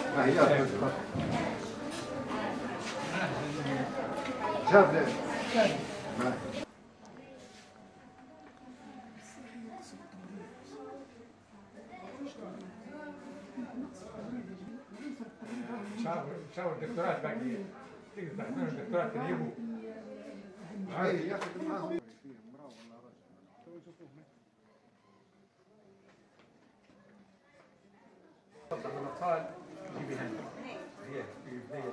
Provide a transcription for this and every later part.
شاور الدكتورات باقي تقدر تاخذون الدكتورات تجيبوا اي ياخذ معاهم الاطفال جيبي هنا هي في بدايه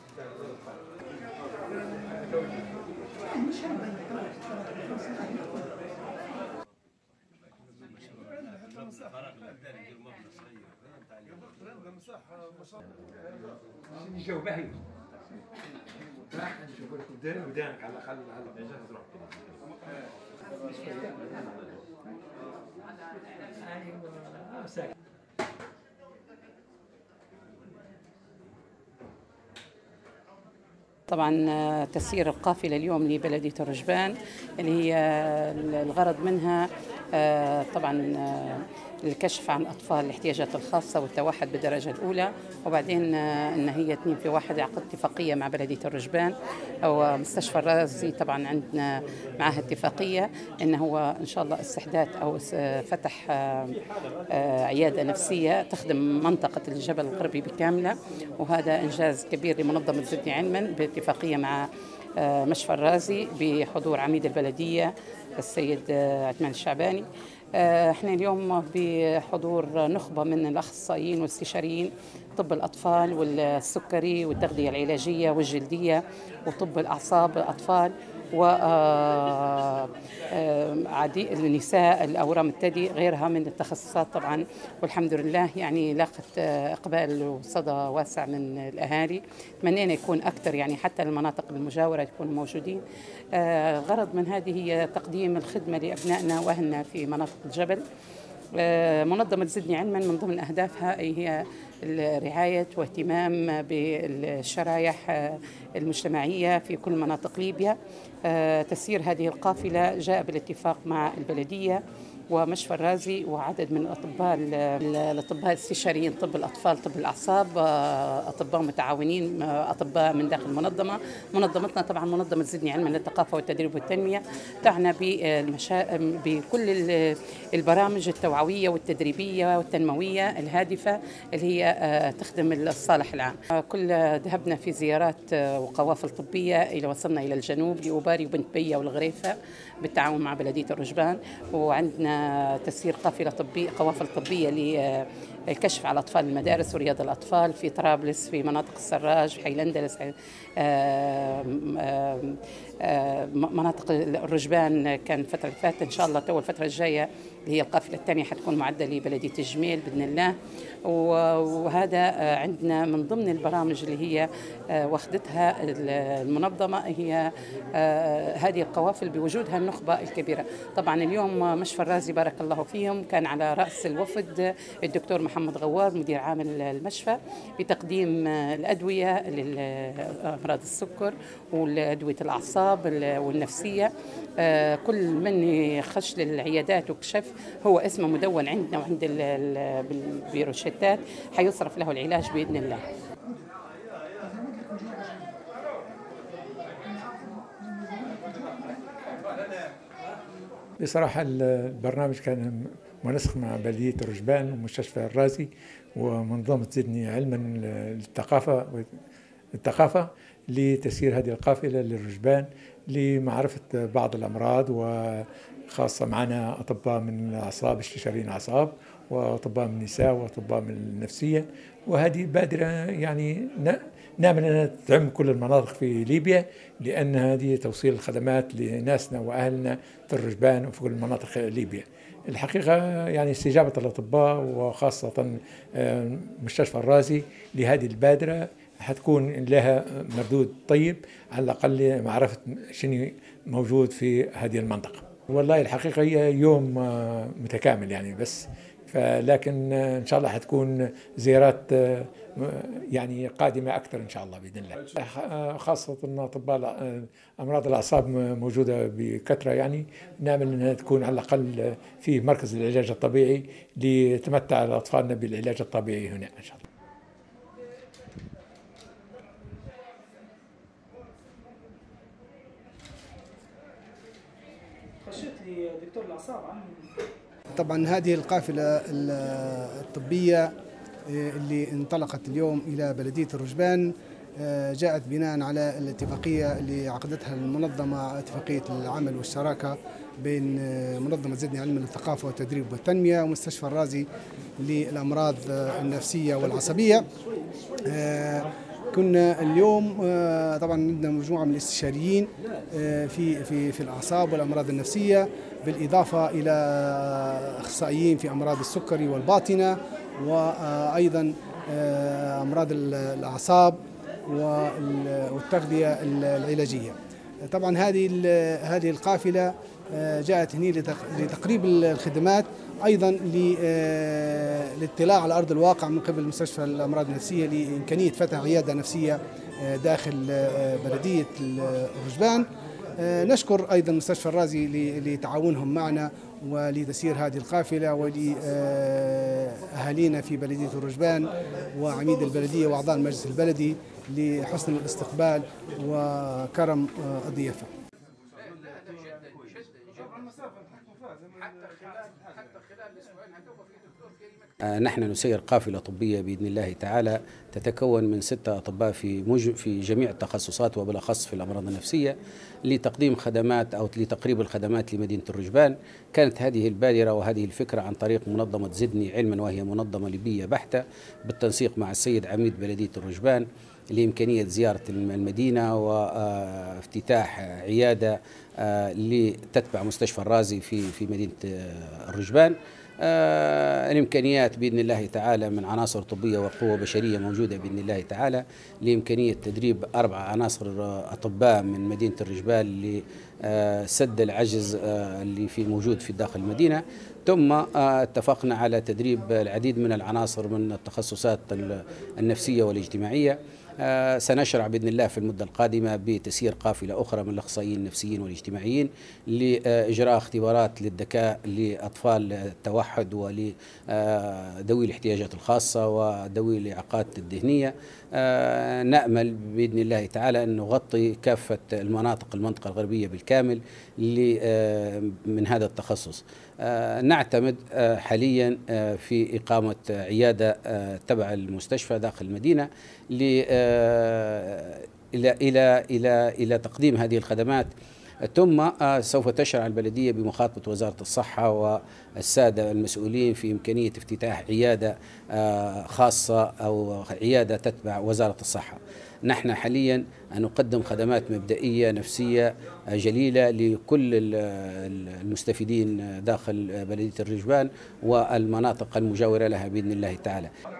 جو باهي راح نشوف لك ودانك على الاقل ايوه طبعا تسيير القافلة اليوم لبلدية الرجبان اللي هي الغرض منها طبعا الكشف عن أطفال الاحتياجات الخاصة والتوحد بالدرجة الأولى، وبعدين أن هي 2 في 1 عقد اتفاقية مع بلدية الرجبان أو مستشفى الرازي. طبعا عندنا معها اتفاقية أنه هو إن شاء الله استحداث أو فتح عيادة نفسية تخدم منطقة الجبل الغربي بكاملة، وهذا إنجاز كبير لمنظمة زدني علما باتفاقية مع مشفى الرازي بحضور عميد البلدية السيد عثمان الشعباني. احنا اليوم بحضور نخبة من الأخصائيين والاستشاريين طب الأطفال والسكري والتغذية العلاجية والجلدية وطب الأعصاب الأطفال النساء الأورام الثدي غيرها من التخصصات طبعا، والحمد لله يعني لاقت إقبال وصدى واسع من الأهالي. تمنينا يكون أكثر يعني حتى المناطق المجاورة يكونوا موجودين. غرض من هذه هي تقديم الخدمة لأبنائنا وأهلنا في مناطق الجبل. منظمة زدني علما من ضمن أهدافها هي الرعاية واهتمام بالشرايح المجتمعية في كل مناطق ليبيا. تسيير هذه القافلة جاء بالاتفاق مع البلدية ومشفى الرازي وعدد من الأطباء الاستشاريين طب الأطفال طب الأعصاب، أطباء متعاونين، أطباء من داخل المنظمة. منظمتنا طبعا منظمة زدني علما للثقافة والتدريب والتنمية تعنى بكل البرامج التوعوية والتدريبية والتنموية الهادفة اللي هي تخدم الصالح العام. كل ذهبنا في زيارات وقوافل طبية إلى وصلنا إلى الجنوب لأوباري وبنت بية والغريفة بالتعاون مع بلدية الرجبان، وعندنا تسيير قوافل طبية للكشف على أطفال المدارس ورياض الأطفال في طرابلس في مناطق السراج في حيلندلس مناطق الرجبان كان الفترة اللي فاتت. إن شاء الله تو الفترة الجاية اللي هي القافلة الثانية حتكون معدة لبلدية الجميل بإذن الله. وهذا عندنا من ضمن البرامج اللي هي واخدتها المنظمة هي هذه القوافل بوجودها النخبة الكبيرة. طبعا اليوم مشفى الرازي بارك الله فيهم كان على رأس الوفد الدكتور محمد غوار مدير عام المشفى بتقديم الأدوية لأمراض السكر والأدوية الأعصاب والنفسية. كل من يخش للعيادات وكشف هو اسمه مدون عندنا وعند البيروشيتات حيصرف له العلاج بإذن الله. بصراحة البرنامج كان منسق مع بلدية الرجبان ومستشفى الرازي ومنظمة زدني علما الثقافة لتسيير هذه القافلة للرجبان لمعرفة بعض الأمراض، وخاصة معنا أطباء من الأعصاب استشاريين أعصاب وأطباء من النساء وأطباء من النفسية. وهذه بادرة يعني نامل أنها تعم كل المناطق في ليبيا، لأن هذه توصيل الخدمات لناسنا وأهلنا في الرجبان وفي كل مناطق ليبيا. الحقيقة يعني استجابة الأطباء وخاصة مستشفى الرازي لهذه البادرة حتكون لها مردود طيب، على الأقل معرفة شنو موجود في هذه المنطقة. والله الحقيقة هي يوم متكامل يعني بس، لكن إن شاء الله حتكون زيارات يعني قادمة أكثر إن شاء الله بإذن الله. خاصة أطباء أمراض الأعصاب موجودة بكثرة، يعني نأمل أنها تكون على الأقل في مركز العلاج الطبيعي ليتمتع أطفالنا بالعلاج الطبيعي هنا إن شاء الله. لدكتور الأعصاب عن طبعا هذه القافلة الطبية اللي انطلقت اليوم إلى بلدية الرجبان جاءت بناء على الاتفاقية اللي عقدتها المنظمة، اتفاقية العمل والشراكة بين منظمة زدني علم الثقافة والتدريب والتنمية ومستشفى الرازي للأمراض النفسية والعصبية. كنا اليوم طبعا عندنا مجموعة من الاستشاريين في الأعصاب والأمراض النفسية، بالإضافة إلى أخصائيين في أمراض السكري والباطنة، وأيضا أمراض الأعصاب والتغذية العلاجية. طبعا هذه القافلة جاءت هنا لتقريب الخدمات، أيضا للاطلاع على أرض الواقع من قبل مستشفى الأمراض النفسية لإمكانية فتح عيادة نفسية داخل بلدية الرجبان. نشكر أيضا مستشفى الرازي لتعاونهم معنا ولتسيير هذه القافلة، ولأهالينا في بلدية الرجبان وعميد البلدية وأعضاء المجلس البلدي لحسن الاستقبال وكرم الضيافة. نحن نسير قافلة طبية بإذن الله تعالى تتكون من 6 أطباء في جميع التخصصات وبالأخص في الأمراض النفسية لتقديم خدمات أو لتقريب الخدمات لمدينة الرجبان. كانت هذه البادرة وهذه الفكرة عن طريق منظمة زدني علما، وهي منظمة ليبية بحتة بالتنسيق مع السيد عميد بلدية الرجبان لإمكانية زيارة المدينة وافتتاح عيادة لتتبع مستشفى الرازي في مدينة الرجبان. الإمكانيات بإذن الله تعالى من عناصر طبية وقوة بشرية موجودة بإذن الله تعالى لإمكانية تدريب 4 عناصر أطباء من مدينة الرجبان لسد العجز اللي موجود في داخل المدينة. ثم اتفقنا على تدريب العديد من العناصر من التخصصات النفسية والاجتماعية. سنشرع بإذن الله في المدة القادمة بتسيير قافلة أخرى من الأخصائيين النفسيين والاجتماعيين لإجراء اختبارات للذكاء لأطفال التوحد ولذوي الاحتياجات الخاصة وذوي الإعاقات الذهنية. نأمل بإذن الله تعالى أن نغطي كافة المنطقة الغربية بالكامل من هذا التخصص. نعتمد حاليا في إقامة عيادة تبع المستشفى داخل المدينة إلى تقديم هذه الخدمات. ثم سوف تشرع البلدية بمخاطبة وزارة الصحة والسادة المسؤولين في إمكانية افتتاح عيادة خاصة أو عيادة تتبع وزارة الصحة. نحن حاليا نقدم خدمات مبدئية نفسية جليلة لكل المستفيدين داخل بلدية الرجبان والمناطق المجاورة لها بإذن الله تعالى.